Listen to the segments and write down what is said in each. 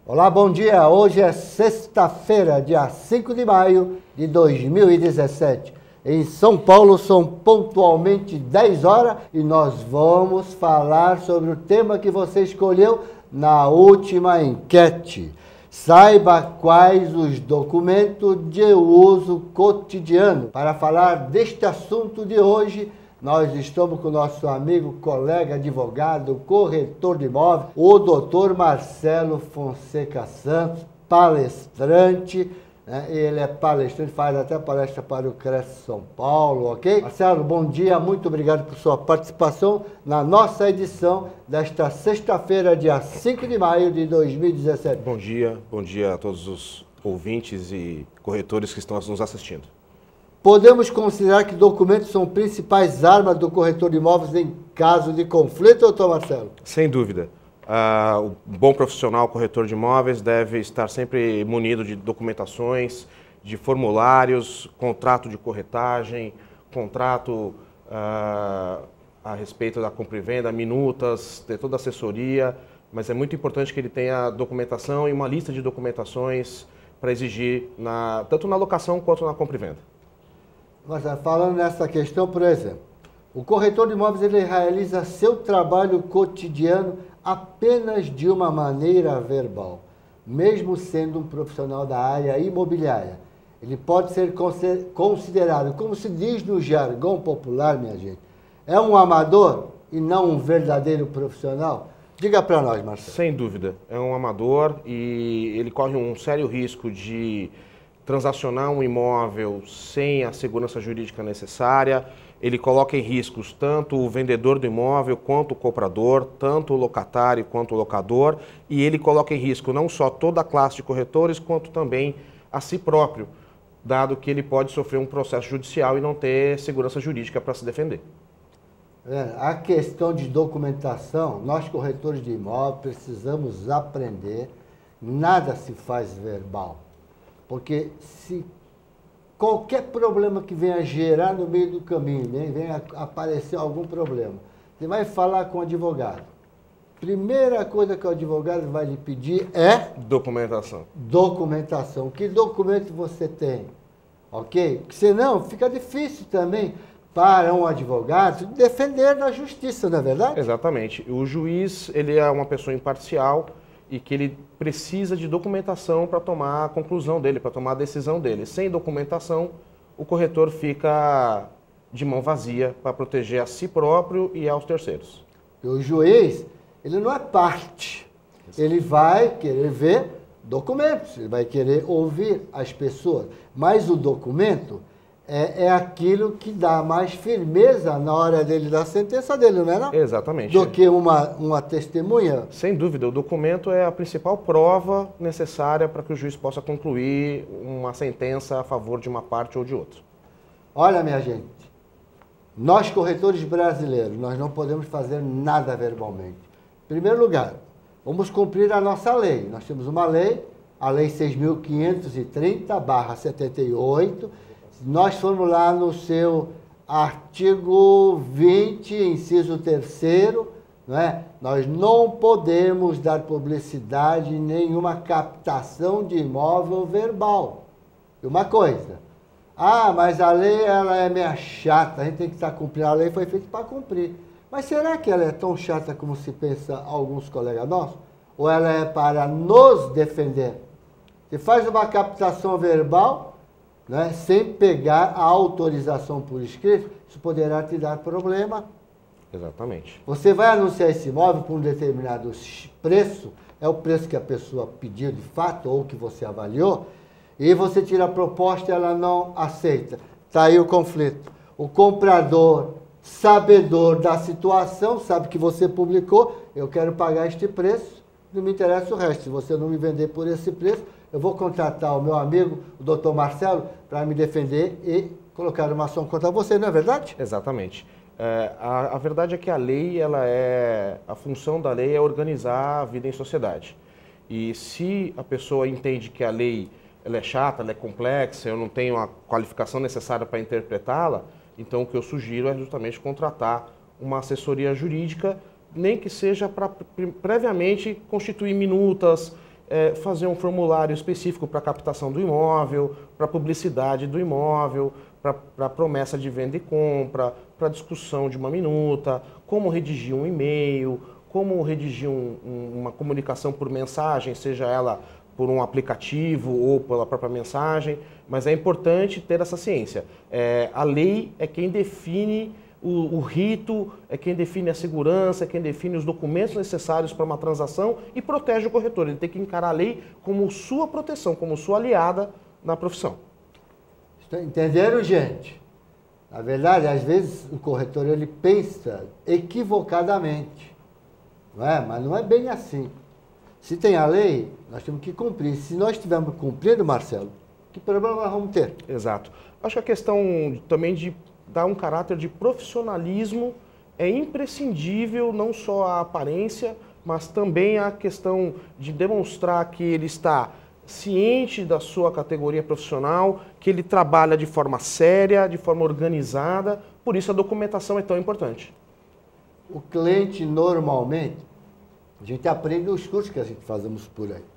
Olá, bom dia. Hoje é sexta-feira, dia 5 de maio de 2017. Em São Paulo são pontualmente 10 horas e nós vamos falar sobre o tema que você escolheu na última enquete. Saiba quais os documentos de uso cotidiano. Para falar deste assunto de hoje, nós estamos com o nosso amigo, colega, advogado, corretor de imóveis, o doutor Marcelo Fonseca Santos, palestrante. Ele é palestrante, faz até palestra para o Cresce São Paulo, ok? Marcelo, bom dia, muito obrigado por sua participação na nossa edição desta sexta-feira, dia 5 de maio de 2017. Bom dia a todos os ouvintes e corretores que estão nos assistindo. Podemos considerar que documentos são principais armas do corretor de imóveis em caso de conflito, doutor Marcelo? Sem dúvida. O bom profissional corretor de imóveis deve estar sempre munido de documentações, de formulários, contrato de corretagem, contrato a respeito da compra e venda, minutas, ter toda a assessoria, mas é muito importante que ele tenha documentação e uma lista de documentações para exigir tanto na locação quanto na compra e venda. Mas falando nessa questão, por exemplo, o corretor de imóveis ele realiza seu trabalho cotidiano apenas de uma maneira verbal, mesmo sendo um profissional da área imobiliária. Ele pode ser considerado, como se diz no jargão popular, minha gente, é um amador e não um verdadeiro profissional? Diga para nós, Marcelo. Sem dúvida, é um amador e ele corre um sério risco de transacionar um imóvel sem a segurança jurídica necessária. Ele coloca em riscos tanto o vendedor do imóvel quanto o comprador, tanto o locatário quanto o locador, e ele coloca em risco não só toda a classe de corretores, quanto também a si próprio, dado que ele pode sofrer um processo judicial e não ter segurança jurídica para se defender. A questão de documentação, nós corretores de imóvel precisamos aprender, nada se faz verbal. Porque se qualquer problema que venha gerar no meio do caminho, venha aparecer algum problema, você vai falar com o advogado. Primeira coisa que o advogado vai lhe pedir é... Documentação. Documentação. Que documento você tem? Ok? Porque senão fica difícil também para um advogado defender na justiça, não é verdade? Exatamente. O juiz, ele é uma pessoa imparcial e que ele precisa de documentação para tomar a conclusão dele, para tomar a decisão dele. Sem documentação, o corretor fica de mão vazia para proteger a si próprio e aos terceiros. E o juiz, ele não é parte. Ele vai querer ver documentos, ele vai querer ouvir as pessoas. Mas o documento é aquilo que dá mais firmeza na hora dele dar a sentença dele, não é não? Exatamente. Do que uma testemunha. Sem dúvida, o documento é a principal prova necessária para que o juiz possa concluir uma sentença a favor de uma parte ou de outra. Olha, minha gente, nós corretores brasileiros, nós não podemos fazer nada verbalmente. Em primeiro lugar, vamos cumprir a nossa lei. Nós temos uma lei, a Lei 6.530/78, se nós formos lá no seu artigo 20, inciso 3º, não é? Nós não podemos dar publicidade em nenhuma captação de imóvel verbal. E uma coisa, mas a lei ela é meio chata, a gente tem que estar cumprindo, a lei foi feita para cumprir. Mas será que ela é tão chata como se pensa alguns colegas nossos? Ou ela é para nos defender? Você faz uma captação verbal, né, sem pegar a autorização por escrito, isso poderá te dar problema. Exatamente. Você vai anunciar esse imóvel por um determinado preço, é o preço que a pessoa pediu de fato ou que você avaliou, e você tira a proposta e ela não aceita. Está aí o conflito. O comprador, sabedor da situação, sabe que você publicou, eu quero pagar este preço, não me interessa o resto. Se você não me vender por esse preço, eu vou contratar o meu amigo, o doutor Marcelo, para me defender e colocar uma ação contra você, não é verdade? Exatamente. A verdade é que a lei, a função da lei é organizar a vida em sociedade. E se a pessoa entende que a lei ela é chata, ela é complexa, eu não tenho a qualificação necessária para interpretá-la, então o que eu sugiro é justamente contratar uma assessoria jurídica, nem que seja para previamente constituir minutas, fazer um formulário específico para captação do imóvel, para publicidade do imóvel, para promessa de venda e compra, para discussão de uma minuta, como redigir um e-mail, como redigir uma comunicação por mensagem, seja ela por um aplicativo ou pela própria mensagem, mas é importante ter essa ciência. A lei é quem define o rito, é quem define a segurança, é quem define os documentos necessários para uma transação e protege o corretor. Ele tem que encarar a lei como sua proteção, como sua aliada na profissão. Entenderam, gente? Na verdade, às vezes o corretor ele pensa equivocadamente, não é? Mas não é bem assim. Se tem a lei, nós temos que cumprir. Se nós estivermos cumprindo, Marcelo, que problema nós vamos ter? Exato. Acho que a questão também de dar um caráter de profissionalismo é imprescindível, não só a aparência, mas também a questão de demonstrar que ele está ciente da sua categoria profissional, que ele trabalha de forma séria, de forma organizada, por isso a documentação é tão importante. O cliente, normalmente, a gente aprende nos cursos que a gente fazemos por aí.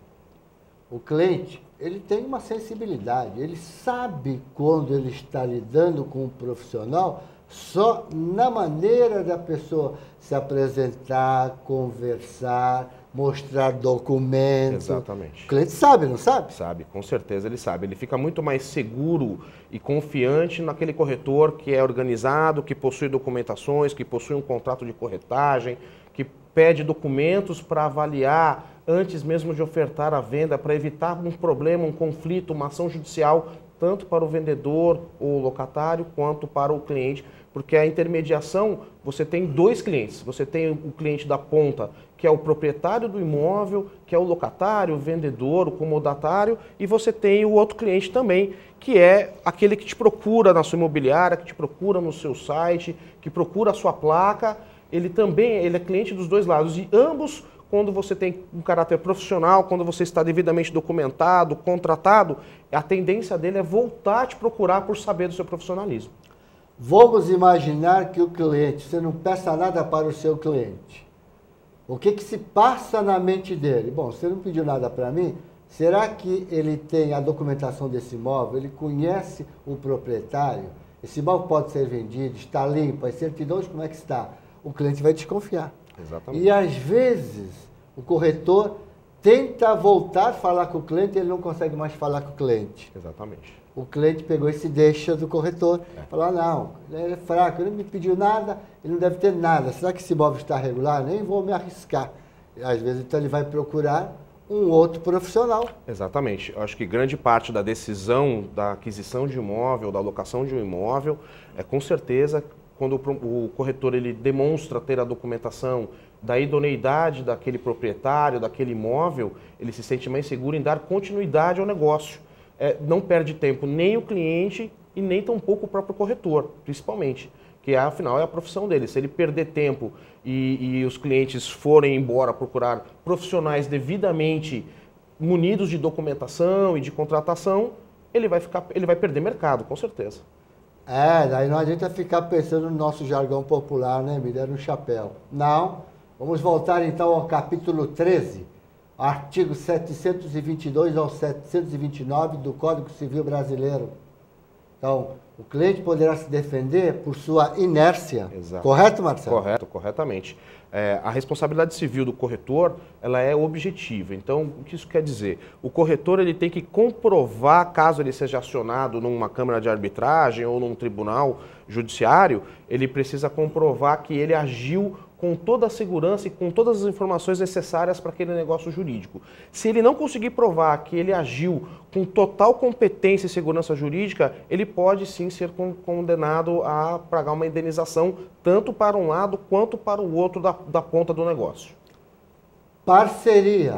O cliente, ele tem uma sensibilidade, ele sabe quando ele está lidando com um profissional só na maneira da pessoa se apresentar, conversar, mostrar documentos. Exatamente. O cliente sabe, não sabe? Sabe, com certeza ele sabe. Ele fica muito mais seguro e confiante naquele corretor que é organizado, que possui documentações, que possui um contrato de corretagem, que pede documentos para avaliar antes mesmo de ofertar a venda, para evitar um problema, um conflito, uma ação judicial, tanto para o vendedor ou locatário, quanto para o cliente, porque a intermediação, você tem dois clientes. Você tem o cliente da ponta, que é o proprietário do imóvel, que é o locatário, o vendedor, o comodatário, e você tem o outro cliente também, que é aquele que te procura na sua imobiliária, que te procura no seu site, que procura a sua placa. Ele é cliente dos dois lados, e ambos, quando você tem um caráter profissional, quando você está devidamente documentado, contratado, a tendência dele é voltar a te procurar por saber do seu profissionalismo. Vamos imaginar que o cliente, você não peça nada para o seu cliente. O que se passa na mente dele? Bom, você não pediu nada para mim, será que ele tem a documentação desse imóvel? Ele conhece o proprietário? Esse imóvel pode ser vendido, está limpo, as certidões, como é que está? O cliente vai desconfiar. Exatamente. E às vezes o corretor tenta voltar a falar com o cliente e ele não consegue mais falar com o cliente. Exatamente. O cliente pegou esse deixa do corretor, falou, não, ele é fraco, ele não me pediu nada, ele não deve ter nada. Será que esse imóvel está regular? Nem vou me arriscar. E, às vezes então ele vai procurar um outro profissional. Exatamente. Eu acho que grande parte da decisão da aquisição de imóvel, da locação de um imóvel, com certeza, quando o corretor ele demonstra ter a documentação da idoneidade daquele proprietário, daquele imóvel, ele se sente mais seguro em dar continuidade ao negócio. Não perde tempo nem o cliente e nem tampouco o próprio corretor, principalmente, que afinal é a profissão dele. Se ele perder tempo e os clientes forem embora procurar profissionais devidamente munidos de documentação e de contratação, ele vai perder mercado, com certeza. Daí não adianta ficar pensando no nosso jargão popular, né? Me deram um chapéu. Não. Vamos voltar então ao capítulo 13, artigo 722 ao 729 do Código Civil Brasileiro. Então, o cliente poderá se defender por sua inércia. Exato. Correto, Marcelo? Correto, corretamente. A responsabilidade civil do corretor, ela é objetiva. Então, o que isso quer dizer? O corretor ele tem que comprovar, caso ele seja acionado numa câmara de arbitragem ou num tribunal judiciário, ele precisa comprovar que ele agiu com toda a segurança e com todas as informações necessárias para aquele negócio jurídico. Se ele não conseguir provar que ele agiu com total competência e segurança jurídica, ele pode sim ser condenado a pagar uma indenização, tanto para um lado quanto para o outro da ponta do negócio. Parceria.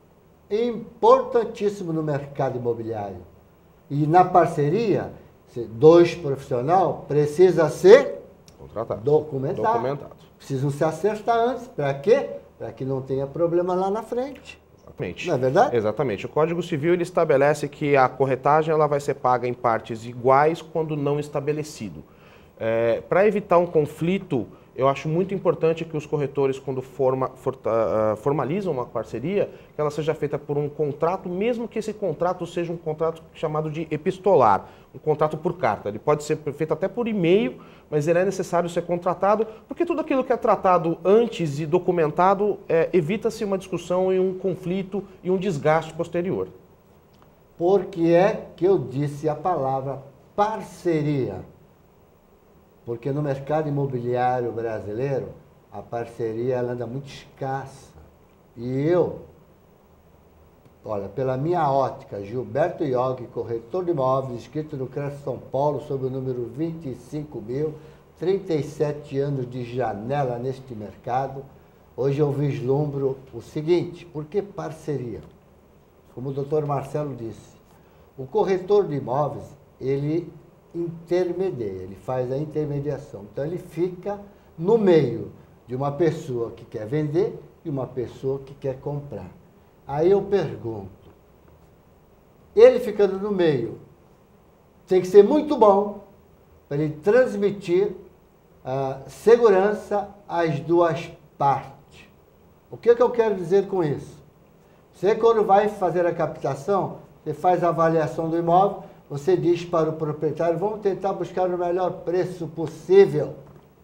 Importantíssimo no mercado imobiliário. E na parceria, dois profissionais precisam ser documentados. Precisam se acertar antes. Para quê? Para que não tenha problema lá na frente. Exatamente. Não é verdade? Exatamente. O Código Civil ele estabelece que a corretagem ela vai ser paga em partes iguais quando não estabelecido. Para evitar um conflito eu acho muito importante que os corretores, quando formalizam uma parceria, que ela seja feita por um contrato, mesmo que esse contrato seja um contrato chamado de epistolar, um contrato por carta. Ele pode ser feito até por e-mail, mas ele é necessário ser contratado, porque tudo aquilo que é tratado antes e documentado, evita-se uma discussão e um conflito e um desgaste posterior. Por que é que eu disse a palavra parceria? Porque no mercado imobiliário brasileiro, a parceria ela anda muito escassa. E eu, olha, pela minha ótica, Gilberto Iog, corretor de imóveis, inscrito no CREF São Paulo, sob o número 25.000, 37 anos de janela neste mercado, hoje eu vislumbro o seguinte: por que parceria? Como o doutor Marcelo disse, o corretor de imóveis, ele intermedia, ele faz a intermediação. Então, ele fica no meio de uma pessoa que quer vender e uma pessoa que quer comprar. Aí eu pergunto, ele ficando no meio, tem que ser muito bom para ele transmitir segurança às duas partes. O que eu quero dizer com isso? Você, quando vai fazer a captação, você faz a avaliação do imóvel, você diz para o proprietário, vamos tentar buscar o melhor preço possível.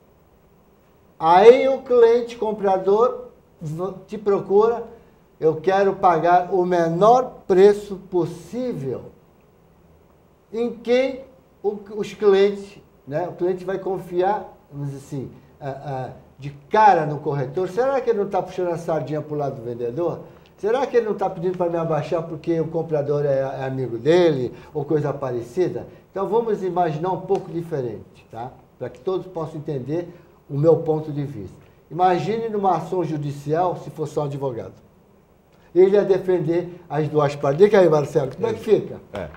Aí o cliente comprador te procura, eu quero pagar o menor preço possível. Em quem os clientes, né? O cliente vai confiar, vamos dizer assim, de cara no corretor. Será que ele não está puxando a sardinha para o lado do vendedor? Será que ele não está pedindo para me abaixar porque o comprador é amigo dele ou coisa parecida? Então vamos imaginar um pouco diferente, tá? Para que todos possam entender o meu ponto de vista. Imagine numa ação judicial se fosse um advogado. Ele ia defender as duas partes. Diga aí, Marcelo, como é que fica?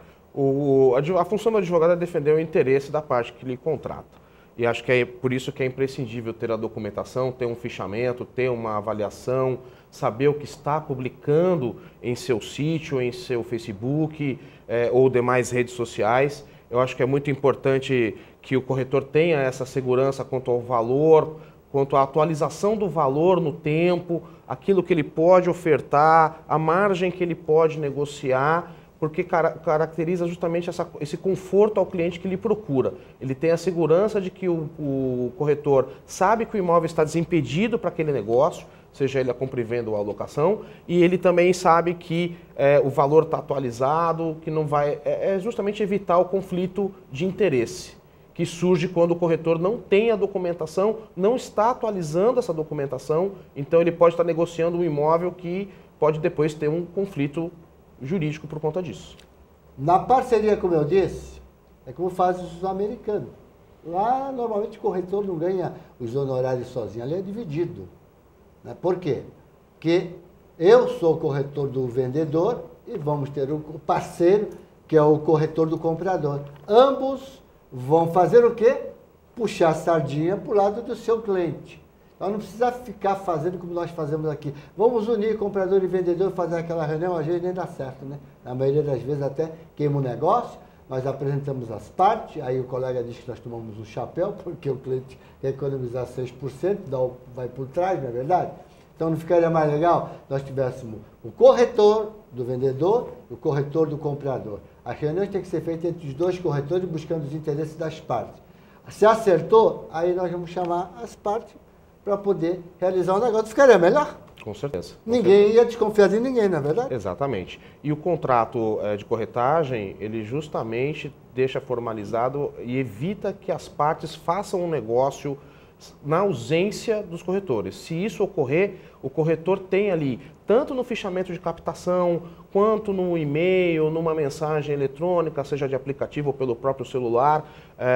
A função do advogado é defender o interesse da parte que lhe contrata. E acho que é por isso que é imprescindível ter a documentação, ter um fichamento, ter uma avaliação, saber o que está publicando em seu sítio, em seu Facebook ou demais redes sociais. Eu acho que é muito importante que o corretor tenha essa segurança quanto ao valor, quanto à atualização do valor no tempo, aquilo que ele pode ofertar, a margem que ele pode negociar, porque caracteriza justamente esse conforto ao cliente que lhe procura. Ele tem a segurança de que o corretor sabe que o imóvel está desimpedido para aquele negócio, seja ele a compra e venda ou a locação, e ele também sabe que o valor está atualizado, que não vai... É justamente evitar o conflito de interesse que surge quando o corretor não tem a documentação, não está atualizando essa documentação, então ele pode estar negociando um imóvel que pode depois ter um conflito jurídico por conta disso. Na parceria, como eu disse, é como fazem os americanos. Lá, normalmente, o corretor não ganha os honorários sozinho, ali é dividido. Né? Por quê? Porque eu sou o corretor do vendedor e vamos ter o parceiro, que é o corretor do comprador. Ambos vão fazer o quê? Puxar a sardinha para o lado do seu cliente. Então não precisa ficar fazendo como nós fazemos aqui. Vamos unir comprador e vendedor e fazer aquela reunião, às vezes nem dá certo, né? Na maioria das vezes até queima o negócio, nós apresentamos as partes, aí o colega diz que nós tomamos um chapéu, porque o cliente quer economizar 6%, vai por trás, não é verdade? Então não ficaria mais legal nós tivéssemos o corretor do vendedor e o corretor do comprador. As reuniões têm que ser feitas entre os dois corretores buscando os interesses das partes. Se acertou, aí nós vamos chamar as partes para poder realizar o negócio. Ficaria melhor? Com certeza. Ninguém ia desconfiar de ninguém, não é verdade? Exatamente. E o contrato de corretagem, ele justamente deixa formalizado e evita que as partes façam um negócio na ausência dos corretores. Se isso ocorrer, o corretor tem ali, tanto no fichamento de captação, quanto no e-mail, numa mensagem eletrônica, seja de aplicativo ou pelo próprio celular,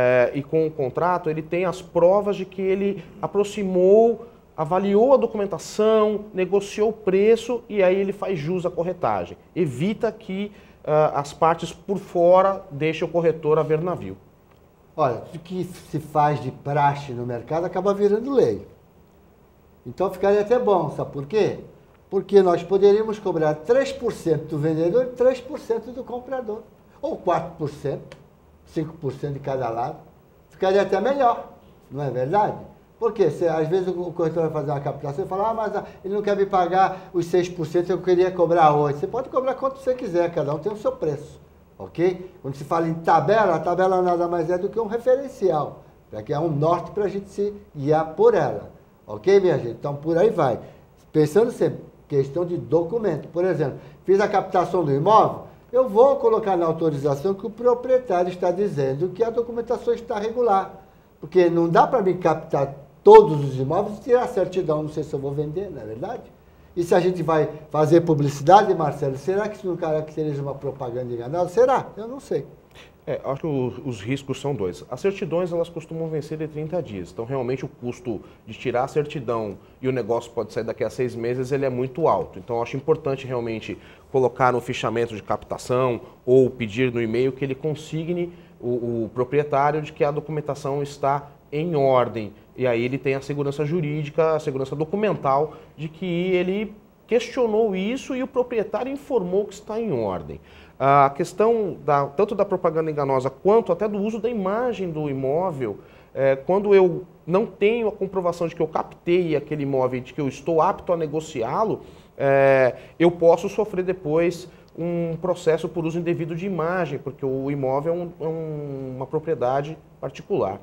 e com o contrato, ele tem as provas de que ele aproximou, avaliou a documentação, negociou o preço e aí ele faz jus à corretagem. Evita que as partes por fora deixem o corretor a ver navio. Olha, tudo que se faz de praxe no mercado acaba virando lei. Então ficaria até bom, sabe por quê? Porque nós poderíamos cobrar 3% do vendedor e 3% do comprador. Ou 4%, 5% de cada lado. Ficaria até melhor, não é verdade? Por quê? Às vezes o corretor vai fazer uma captação e fala, mas ele não quer me pagar os 6%, eu queria cobrar 8%. Você pode cobrar quanto você quiser, cada um tem o seu preço, ok? Quando se fala em tabela, a tabela nada mais é do que um referencial, que é um norte para a gente se guiar por ela, ok, minha gente? Então, por aí vai. Pensando sempre, questão de documento. Por exemplo, fiz a captação do imóvel, eu vou colocar na autorização que o proprietário está dizendo que a documentação está regular, porque não dá para me captar todos os imóveis e tirar a certidão, não sei se eu vou vender, não é verdade? E se a gente vai fazer publicidade, Marcelo, será que isso não caracteriza uma propaganda enganosa? Será? Eu não sei. Acho que os riscos são dois. As certidões, elas costumam vencer de 30 dias. Então, realmente, o custo de tirar a certidão e o negócio pode sair daqui a 6 meses, ele é muito alto. Então, acho importante realmente colocar no fichamento de captação ou pedir no e-mail que ele consigne o proprietário de que a documentação está em ordem. E aí ele tem a segurança jurídica, a segurança documental de que ele questionou isso e o proprietário informou que está em ordem. A questão tanto da propaganda enganosa quanto até do uso da imagem do imóvel, quando eu não tenho a comprovação de que eu captei aquele imóvel e de que eu estou apto a negociá-lo, eu posso sofrer depois um processo por uso indevido de imagem, porque o imóvel é uma propriedade particular.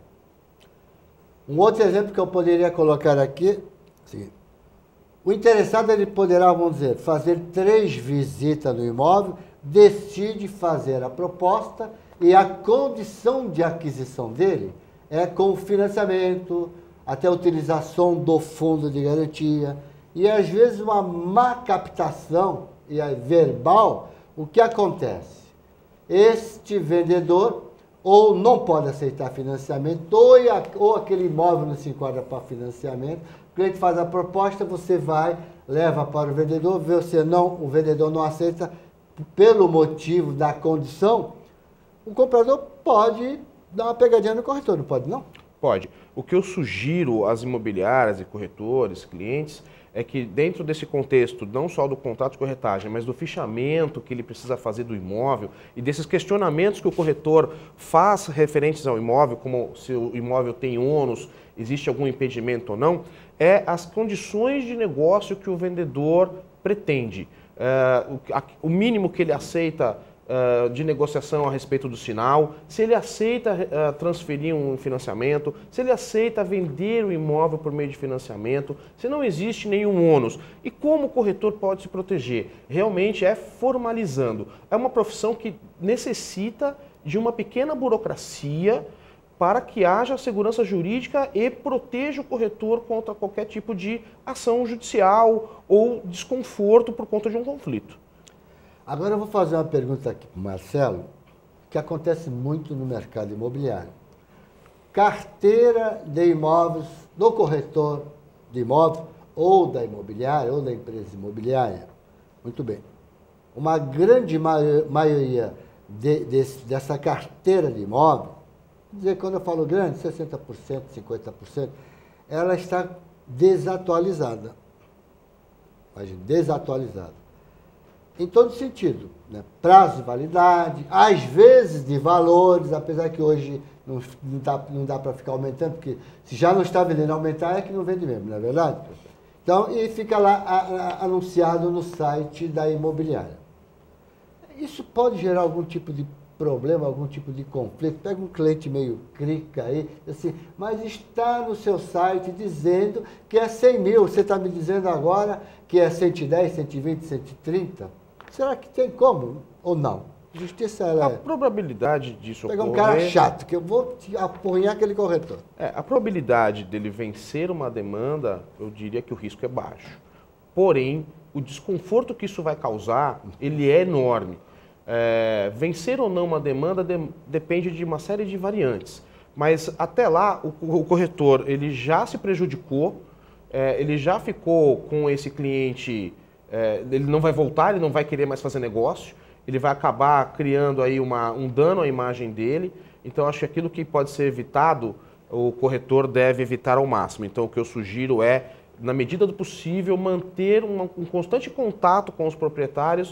Um outro exemplo que eu poderia colocar aqui, sim. O interessado ele poderá, vamos dizer, fazer 3 visitas no imóvel, decide fazer a proposta e a condição de aquisição dele é com financiamento, até a utilização do fundo de garantia e às vezes uma má captação e verbal. O que acontece? Este vendedor ou não pode aceitar financiamento, ou aquele imóvel não se enquadra para financiamento, o cliente faz a proposta, você vai, leva para o vendedor, o vendedor não aceita pelo motivo da condição, o comprador pode dar uma pegadinha no corretor, não pode não? Pode. O que eu sugiro às imobiliárias e corretores, clientes, é que dentro desse contexto, não só do contrato de corretagem, mas do fichamento que ele precisa fazer do imóvel e desses questionamentos que o corretor faz referentes ao imóvel, como se o imóvel tem ônus, existe algum impedimento ou não, as condições de negócio que o vendedor pretende. O mínimo que ele aceita de negociação a respeito do sinal, se ele aceita transferir um financiamento, se ele aceita vender o imóvel por meio de financiamento, se não existe nenhum ônus. E como o corretor pode se proteger? Realmente é formalizando. É uma profissão que necessita de uma pequena burocracia para que haja segurança jurídica e proteja o corretor contra qualquer tipo de ação judicial ou desconforto por conta de um conflito. Agora eu vou fazer uma pergunta aqui para o Marcelo, que acontece muito no mercado imobiliário. Carteira de imóveis do corretor de imóvel, ou da imobiliária, ou da empresa imobiliária. Muito bem. Uma grande maioria dessa carteira de imóvel, quando eu falo grande, 60%, 50%, ela está desatualizada. Desatualizada. Em todo sentido, né? Prazo de validade, às vezes de valores, apesar que hoje não dá para ficar aumentando, porque se já não está vendendo aumentar, é que não vende mesmo, não é verdade? Então, e fica lá anunciado no site da imobiliária. Isso pode gerar algum tipo de problema, algum tipo de conflito. Pega um cliente meio crica aí, assim, mas está no seu site dizendo que é 100 mil, você está me dizendo agora que é 110, 120, 130? Será que tem como ou não? Justiça ela A probabilidade disso pegar ocorrer... um cara chato, que eu vou te apunhar aquele corretor. A probabilidade dele vencer uma demanda, eu diria que o risco é baixo. Porém, o desconforto que isso vai causar, ele é enorme. Vencer ou não uma demanda depende de uma série de variantes. Mas até lá, o corretor ele já se prejudicou, ele já ficou com esse cliente... ele não vai voltar, ele não vai querer mais fazer negócio, ele vai acabar criando aí um dano à imagem dele. Então, acho que aquilo que pode ser evitado, o corretor deve evitar ao máximo. Então, o que eu sugiro é, na medida do possível, manter um constante contato com os proprietários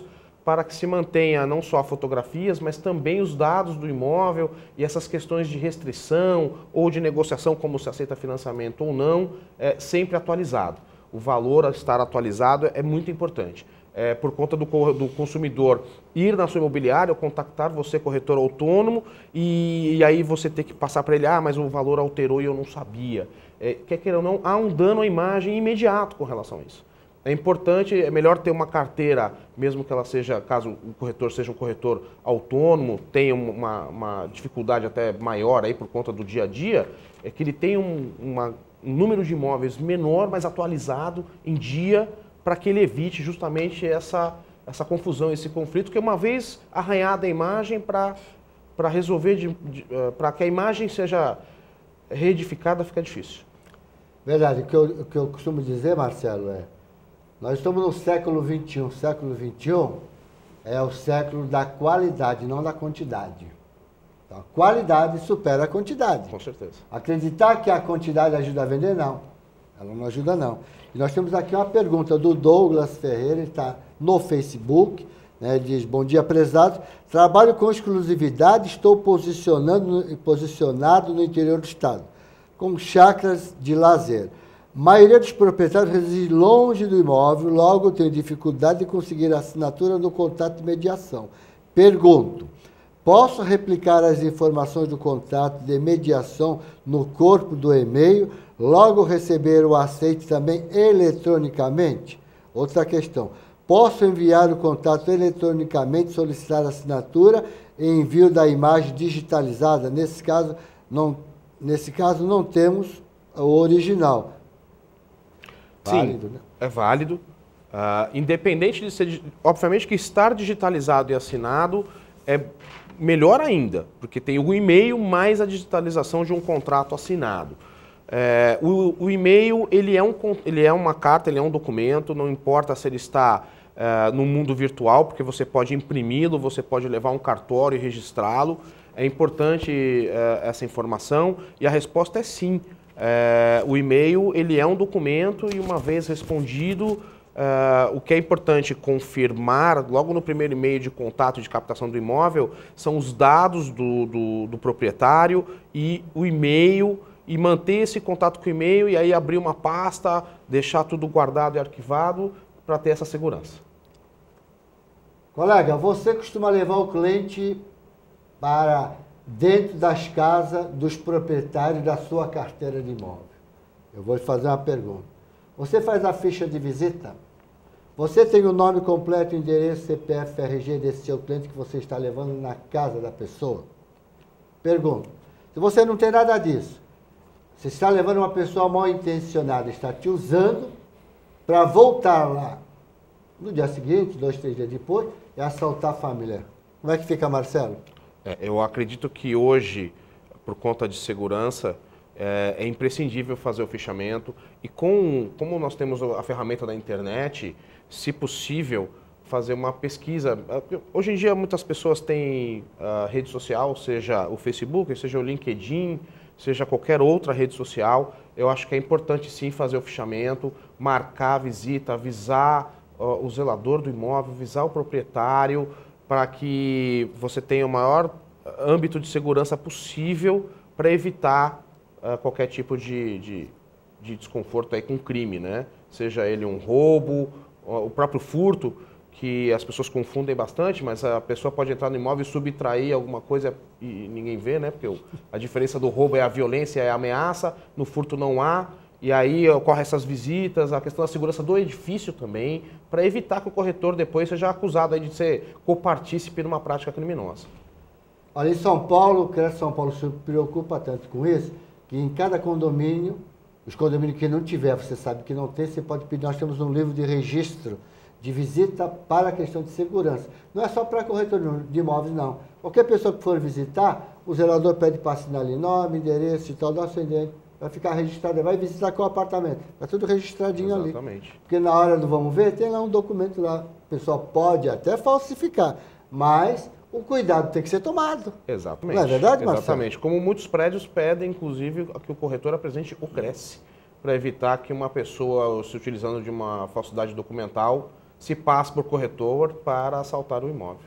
para que se mantenha não só fotografias, mas também os dados do imóvel e essas questões de restrição ou de negociação, como se aceita financiamento ou não, sempre atualizado. O valor a estar atualizado é muito importante. Por conta do consumidor ir na sua imobiliária, contactar você, corretor autônomo, e aí você ter que passar para ele, mas o valor alterou e eu não sabia. Quer queira ou não, há um dano à imagem imediato com relação a isso. É importante, é melhor ter uma carteira, mesmo que ela seja, caso o corretor seja um corretor autônomo, tenha uma dificuldade até maior aí por conta do dia a dia, é que ele tenha um número de imóveis menor, mas atualizado em dia, para que ele evite justamente essa confusão, esse conflito, que uma vez arranhada a imagem, para resolver, para que a imagem seja reedificada, fica difícil. Verdade, o que eu costumo dizer, Marcelo, nós estamos no século XXI. O século XXI é o século da qualidade, não da quantidade. Então, a qualidade supera a quantidade. Com certeza. Acreditar que a quantidade ajuda a vender, não. Ela não ajuda, não. E nós temos aqui uma pergunta do Douglas Ferreira, ele está no Facebook, né, diz, bom dia, prezados. Trabalho com exclusividade, estou posicionado no interior do estado, com chácaras de lazer. A maioria dos proprietários reside longe do imóvel, logo tenho dificuldade de conseguir a assinatura do contrato de mediação. Pergunto, posso replicar as informações do contrato de mediação no corpo do e-mail, logo receber o aceite também eletronicamente? Outra questão, posso enviar o contrato eletronicamente, solicitar a assinatura e envio da imagem digitalizada? Nesse caso não temos o original. Válido, sim, né? É válido. Independente de ser... Obviamente que estar digitalizado e assinado é melhor ainda, porque tem o e-mail mais a digitalização de um contrato assinado. O e-mail, ele é uma carta, ele é um documento, não importa se ele está no mundo virtual, porque você pode imprimi-lo, você pode levar um cartório e registrá-lo. É importante essa informação e a resposta é sim. O e-mail, ele é um documento e uma vez respondido, o que é importante confirmar logo no primeiro e-mail de contato de captação do imóvel são os dados do proprietário e o e-mail, e manter esse contato com o e-mail e aí abrir uma pasta, deixar tudo guardado e arquivado para ter essa segurança. Colega, você costuma levar o cliente para dentro das casas dos proprietários da sua carteira de imóvel? Eu vou lhe fazer uma pergunta. Você faz a ficha de visita? Você tem o nome completo, endereço, CPF, RG desse seu cliente que você está levando na casa da pessoa? Pergunta. Se você não tem nada disso, você está levando uma pessoa mal intencionada, está te usando para voltar lá no dia seguinte, 2, 3 dias depois, e assaltar a família. Como é que fica, Marcelo? Eu acredito que hoje, por conta de segurança, é imprescindível fazer o fichamento e como nós temos a ferramenta da internet, se possível, fazer uma pesquisa. Hoje em dia muitas pessoas têm rede social, seja o Facebook, seja o LinkedIn, seja qualquer outra rede social. Eu acho que é importante sim fazer o fichamento, marcar a visita, avisar o zelador do imóvel, avisar o proprietário, para que você tenha o maior âmbito de segurança possível para evitar qualquer tipo de desconforto aí com crime, né? Seja ele um roubo, o próprio furto, que as pessoas confundem bastante, mas a pessoa pode entrar no imóvel e subtrair alguma coisa e ninguém vê, né? Porque a diferença do roubo é a violência, é a ameaça, no furto não há. E aí ocorrem essas visitas, a questão da segurança do edifício também, para evitar que o corretor depois seja acusado aí de ser copartícipe numa prática criminosa. Olha, em São Paulo, o CREAS São Paulo se preocupa tanto com isso, que em cada condomínio, os condomínios que não tiver, você sabe que não tem, você pode pedir, nós temos um livro de registro de visita para a questão de segurança. Não é só para corretor de imóveis, não. Qualquer pessoa que for visitar, o zelador pede para assinar ali nome, endereço e tal, do ascendente, vai ficar registrado, vai visitar com o apartamento. Está tudo registradinho ali. Exatamente. Porque na hora do vamos ver, tem lá um documento lá. O pessoal pode até falsificar, mas o cuidado tem que ser tomado. Exatamente. Não é verdade, Marcelo? Exatamente. Como muitos prédios pedem, inclusive, que o corretor apresente o CRES, para evitar que uma pessoa, se utilizando de uma falsidade documental, se passa por corretor para assaltar o imóvel.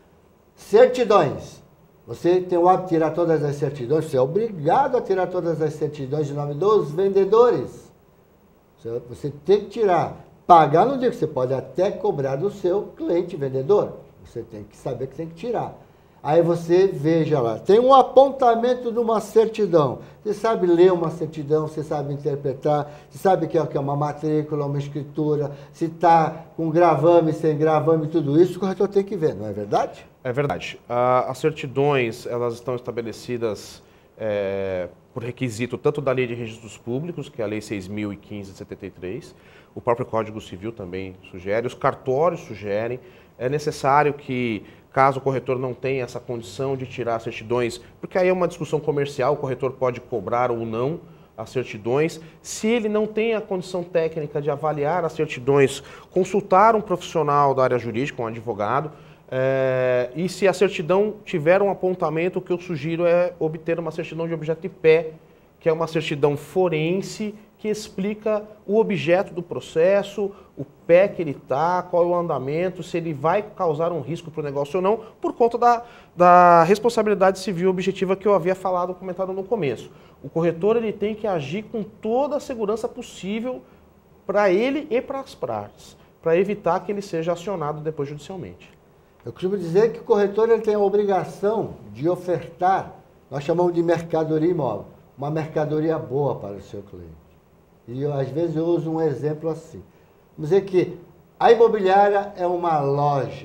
Certidões. Você tem o hábito de tirar todas as certidões, você é obrigado a tirar todas as certidões em nome dos vendedores. Você tem que tirar. Pagar não digo, você pode até cobrar do seu cliente vendedor. Você tem que saber que tem que tirar. Aí você veja lá, tem um apontamento de uma certidão. Você sabe ler uma certidão, você sabe interpretar, você sabe que é uma matrícula, uma escritura, se está com gravame, sem gravame, tudo isso, o corretor tem que ver, não é verdade? É verdade. As certidões, elas estão estabelecidas por requisito tanto da Lei de Registros Públicos, que é a Lei 6.015 de 73, o próprio Código Civil também sugere, os cartórios sugerem. É necessário que, caso o corretor não tenha essa condição de tirar certidões, porque aí é uma discussão comercial, o corretor pode cobrar ou não as certidões. Se ele não tem a condição técnica de avaliar as certidões, consultar um profissional da área jurídica, um advogado, e se a certidão tiver um apontamento, o que eu sugiro é obter uma certidão de objeto de pé, que é uma certidão forense, que explica o objeto do processo, o pé que ele está, qual é o andamento, se ele vai causar um risco para o negócio ou não, por conta da responsabilidade civil objetiva que eu havia comentado no começo. O corretor ele tem que agir com toda a segurança possível para ele e para as partes, para evitar que ele seja acionado depois judicialmente. Eu costumo dizer que o corretor ele tem a obrigação de ofertar, nós chamamos de mercadoria imóvel, uma mercadoria boa para o seu cliente. E às vezes eu uso um exemplo assim. Vamos dizer que a imobiliária é uma loja.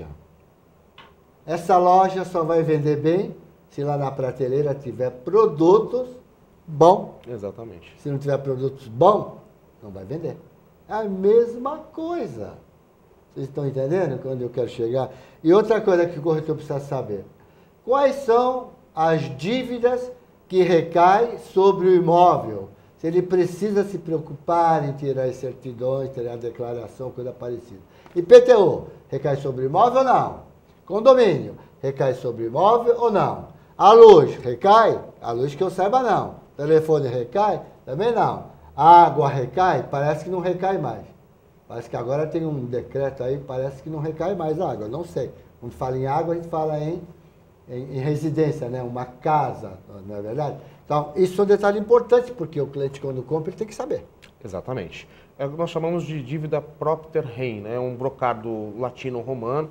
Essa loja só vai vender bem se lá na prateleira tiver produtos bons. Exatamente. Se não tiver produtos bons, não vai vender. É a mesma coisa. Vocês estão entendendo quando eu quero chegar? E outra coisa que o corretor precisa saber. Quais são as dívidas que recaem sobre o imóvel? Se ele precisa se preocupar em tirar as certidões, tirar a declaração, coisa parecida. IPTU, recai sobre o imóvel ou não? Condomínio, recai sobre o imóvel ou não? A luz, recai? A luz que eu saiba não. Telefone recai? Também não. A água recai? Parece que não recai mais. Parece que agora tem um decreto aí, parece que não recai mais a água, não sei. Quando fala em água, a gente fala em residência, né? Uma casa, não é verdade? Então, isso é um detalhe importante, porque o cliente, quando compra, ele tem que saber. Exatamente. É o que nós chamamos de dívida propter rem, né? Um brocado latino-romano.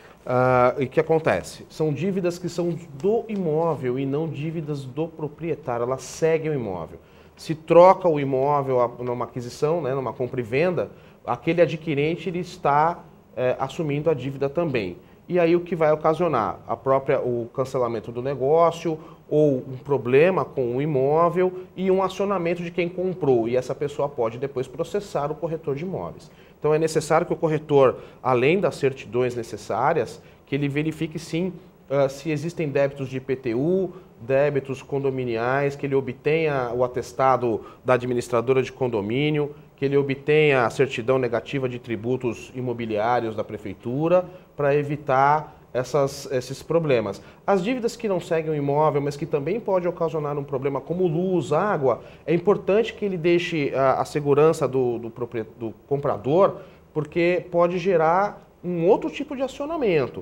E o que acontece? São dívidas que são do imóvel e não dívidas do proprietário. Elas seguem o imóvel. Se troca o imóvel numa aquisição, né? Numa compra e venda, aquele adquirente ele está assumindo a dívida também. E aí o que vai ocasionar? O cancelamento do negócio ou um problema com o imóvel e um acionamento de quem comprou. E essa pessoa pode depois processar o corretor de imóveis. Então é necessário que o corretor, além das certidões necessárias, que ele verifique sim se existem débitos de IPTU, débitos condominiais, que ele obtenha o atestado da administradora de condomínio, que ele obtenha a certidão negativa de tributos imobiliários da prefeitura, para evitar esses problemas. As dívidas que não seguem o imóvel, mas que também pode ocasionar um problema como luz, água, é importante que ele deixe a segurança do comprador, porque pode gerar um outro tipo de acionamento.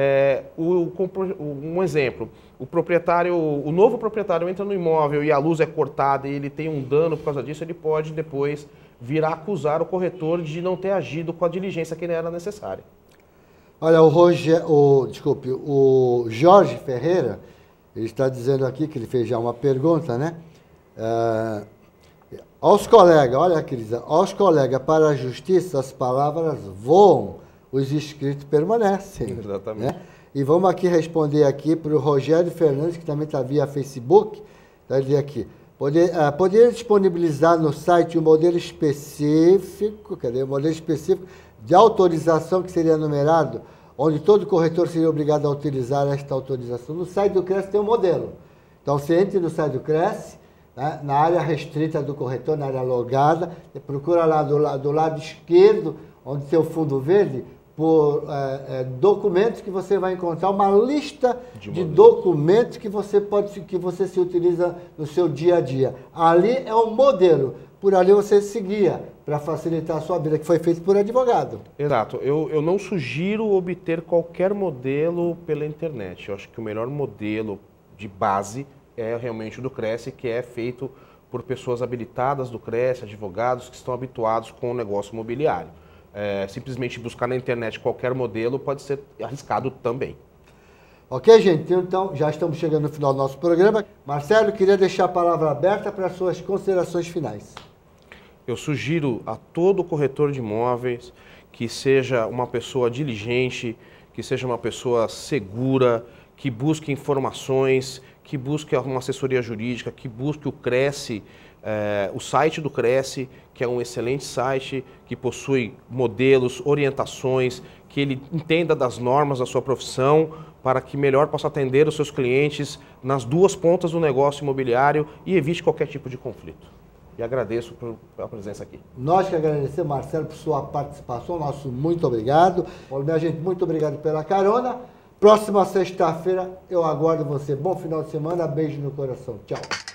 Um exemplo, o novo proprietário entra no imóvel e a luz é cortada e ele tem um dano por causa disso, ele pode depois vir a acusar o corretor de não ter agido com a diligência que era necessária. Olha, o Jorge Ferreira, ele está dizendo aqui que ele fez já uma pergunta, né? Aos colegas, olha aqui, aos colegas, para a justiça as palavras voam, os escritos permanecem. Exatamente. Né? E vamos aqui responder aqui para o Rogério Fernandes, que também está via Facebook, está dizendo aqui, poderia disponibilizar no site um modelo específico, de autorização que seria numerado, onde todo corretor seria obrigado a utilizar esta autorização. No site do Cresce tem um modelo. Então, você entra no site do Cresce, né, na área restrita do corretor, na área logada, procura lá do lado esquerdo, onde tem o fundo verde, por documentos, que você vai encontrar uma lista de documentos que você se utiliza no seu dia a dia. Ali é um modelo, por ali você seguia para facilitar a sua vida, que foi feito por advogado. Exato. Eu não sugiro obter qualquer modelo pela internet. Eu acho que o melhor modelo de base é realmente o do Cresce, que é feito por pessoas habilitadas do Cresce, advogados que estão habituados com o negócio imobiliário. Simplesmente buscar na internet qualquer modelo pode ser arriscado também. Ok, gente? Então, já estamos chegando no final do nosso programa. Marcelo, queria deixar a palavra aberta para suas considerações finais. Eu sugiro a todo corretor de imóveis que seja uma pessoa diligente, que seja uma pessoa segura, que busque informações, que busque uma assessoria jurídica, que busque o Cresce, o site do Cresce, que é um excelente site, que possui modelos, orientações, que ele entenda das normas da sua profissão, para que melhor possa atender os seus clientes nas duas pontas do negócio imobiliário e evite qualquer tipo de conflito. E agradeço pela presença aqui. Nós que agradecemos, Marcelo, por sua participação. Nosso muito obrigado. Minha gente, muito obrigado pela carona. Próxima sexta-feira eu aguardo você. Bom final de semana. Beijo no coração. Tchau.